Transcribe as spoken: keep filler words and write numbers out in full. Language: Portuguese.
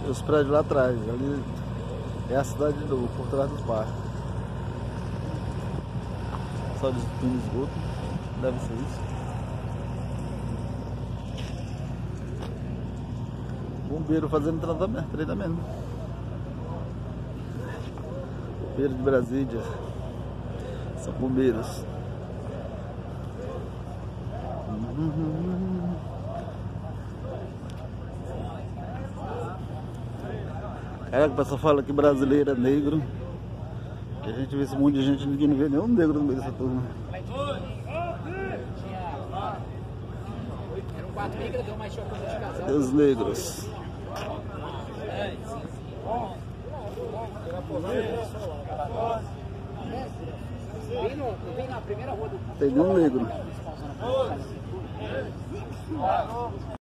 E os prédios lá atrás, ali é a cidade do por trás dos parques. Só de esgoto, deve ser isso. Bombeiro fazendo tratamento, treinamento. Bombeiro de Brasília. São bombeiros. Caraca, o pessoal fala que brasileiro é negro. Que a gente vê esse monte de gente, ninguém não vê nenhum negro no meio dessa turma. Os negros. Tem nenhum negro.